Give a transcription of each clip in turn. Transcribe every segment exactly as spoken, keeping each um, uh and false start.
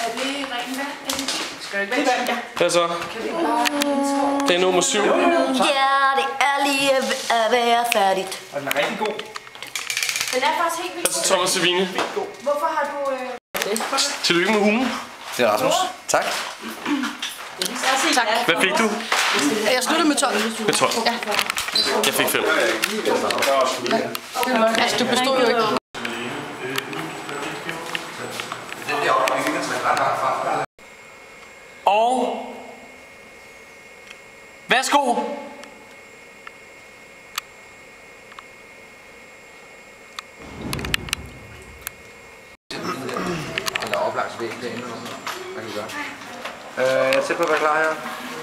det rent vand? Skal det ikke være? Hvad så? Det er nummer syv. Ja, det er lige at være færdigt. Og den er rigtig god. Den er faktisk helt vildt god. Thomas Savini. Hvorfor har du... Øh... Tillykke med hunden. Det er Rasmus. Tak. Tak. Hvad fik du? Jeg sluttede med tolv. Med tolv? Ja. Jeg fik fem. Altså, du bestod jo ikke. Og... Værsgo! Den er oplagt væk derinde. Hvad kan vi gøre? Øh, jeg er tæt på at være klar her.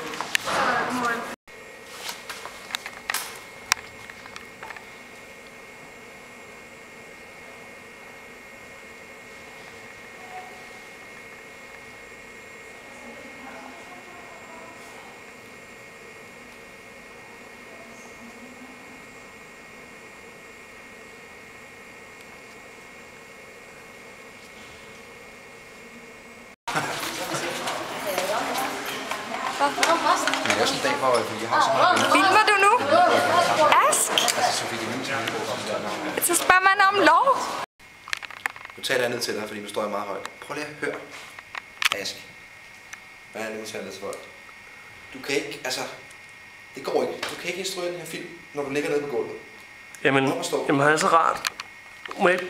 Men det er også en dag, hvor jeg har så meget... Filmer du nu? Ask? Altså, så fik jeg min tanke på, om der er noget. Så spørger man om lov. Nu taler jeg ned til dig, fordi nu står jeg meget højt. Prøv lige at høre. Ask. Hvad er det, nu taler jeg til folk? Du kan ikke, altså... Det går ikke. Du kan ikke instruere den her film, når du ligger nede på gulvet. Jamen, jamen har jeg så rart. Må jeg...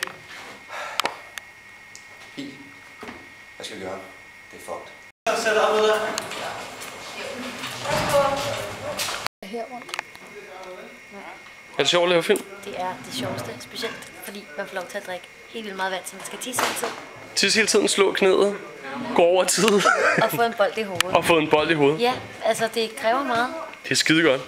Pil. Hvad skal vi gøre? Det er fucked. Så sætter op ud der. Her rundt. Er det sjovt at lave film? Det er det sjoveste, specielt fordi man får lov til at drikke helt vildt meget vand, så man skal tisse hele tiden. Tisse hele tiden, slå knæet, gå over tid. Og få en bold i hovedet. Og få en bold i hovedet. Ja, altså det kræver meget. Det er skide godt.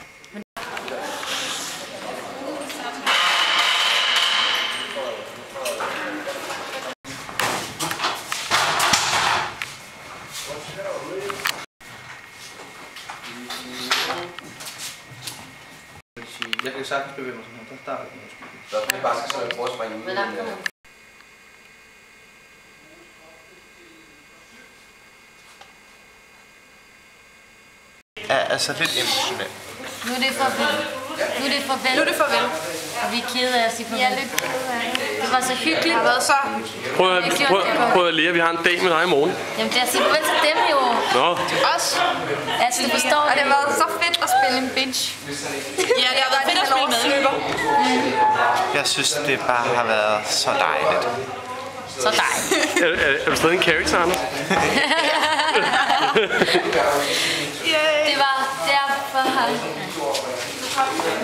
Jeg kan sagtens bevæge mig sådan her. Der starter ikke noget skyld. Så er det bare skal så prøve at springe ud. Men langt kommer. Ja, altså lidt emotionelt. Nu er det farvel. Nu er det farvel. Nu er det farvel. Og vi er kede af at sige farvel. Jeg er lidt ked af det. Det var så hyggeligt. Det har været så... Prøv at, prøv, prøv at lære, vi har en dag med dig i morgen. Jamen det er at sige farvel til dem jo. Nå. Også. Altså du forstår Og det det. har været så fedt at spille en bitch. Ja, det har været fedt at spille med. Jeg synes, det bare har været så dejligt. Så dejligt. Er, er, er du stadig en character, Anders? Det var derfor.